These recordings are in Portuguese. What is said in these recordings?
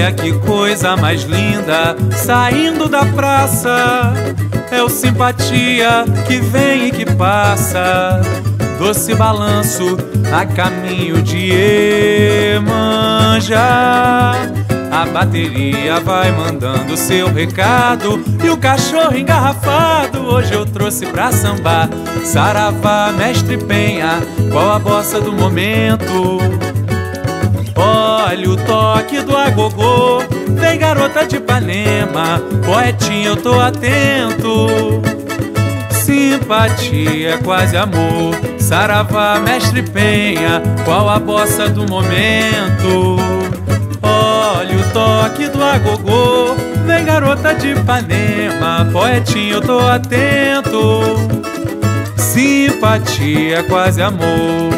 Olha que coisa mais linda, saindo da praça, é o Simpatia que vem e que passa, doce balanço a caminho de Iemanjá. A bateria vai mandando seu recado e o cachorro engarrafado hoje eu trouxe pra sambar. Saravá, mestre Penha, qual a bossa do momento? Olha o toque do agogô, vem garota de Ipanema, poetinha eu tô atento. Simpatia é quase amor, saravá, mestre Penha, qual a bossa do momento? Olha o toque do agogô, vem garota de Ipanema, poetinha eu tô atento. Simpatia é quase amor.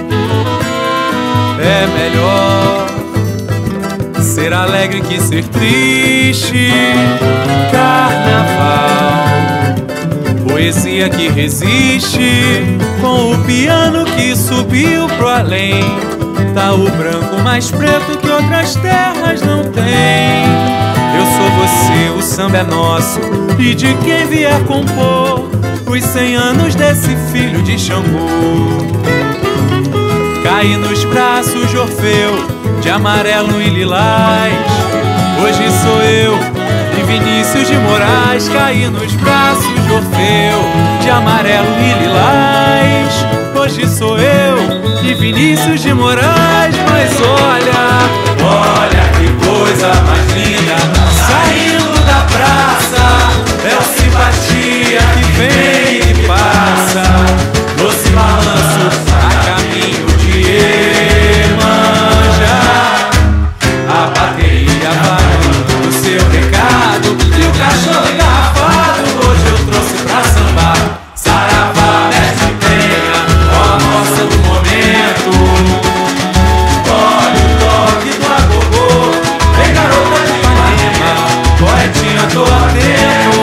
É melhor ser alegre que ser triste. Carnaval, poesia que resiste, com o piano que subiu pro além. Tá o branco mais preto que outras terras não tem. Eu sou você, o samba é nosso, e de quem vier compor os 100 anos desse filho de Xangô. Caí nos braços de Orfeu, de amarelo e lilás. Hoje sou eu e Vinícius de Moraes. Caí nos braços de Orfeu, de amarelo e lilás. Hoje sou eu e Vinícius de Moraes. Mas olha, olha que coisa mais linda, saindo da praça, é o Simpatia que vem e passa, doce balanço a caminho de Iemanjá. A bateria vai mandando seu recado e o cachorro engarrafado hoje eu trouxe pra sambar. Saravá, mestre Penha, ó a moça do momento. Olha o toque do agogô, vem garota de Ipanema, poetinha tô atento.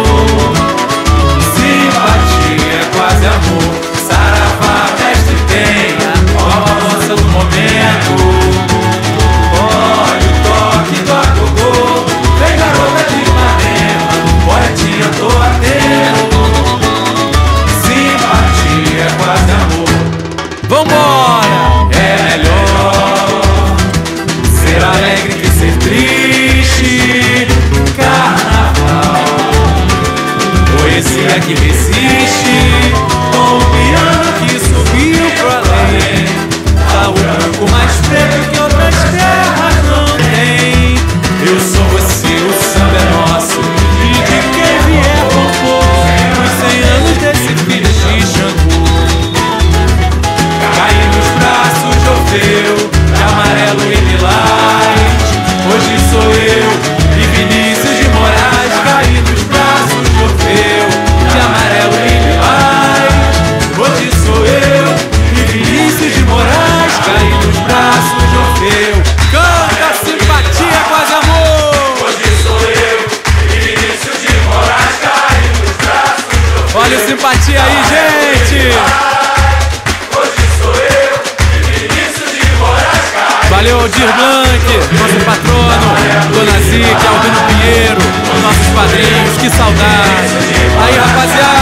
Simpatia é quase amor, saravá, mestre Penha, ó a moça do momento. Olha o toque do agogô, vem garota de Ipanema, poetinha tô atento. Simpatia é quase amor. Vambora! É melhor ser alegre que ser triste. Carnaval, poesia que resiste, com o piano que subiu pro além. Tá o branco mais preto que outras terras não tem. Eu sou você, o samba é nosso, e de quem vier compor os 100 anos desse filho de Xangô. Caí nos braços de Orfeu, de amarelo e lilás. Hoje sou eu e Vinícius de Moraes. Caí nos braços de Orfeu, de amarelo e lilás. Hoje sou eu e Vinícius de Moraes. Caí nos braços de Orfeu. Canta, Simpatia, quase amor. Hoje sou eu e Vinícius de Moraes. Caí nos braços de Orfeu. Olha o Simpatia aí, gente. Hoje sou eu e Vinícius de Moraes. Valeu, Aldir Blanc, nosso patrono, Dona Zica, Albino Pinheiro, nossos padrinhos, que saudade. Aí, rapaziada.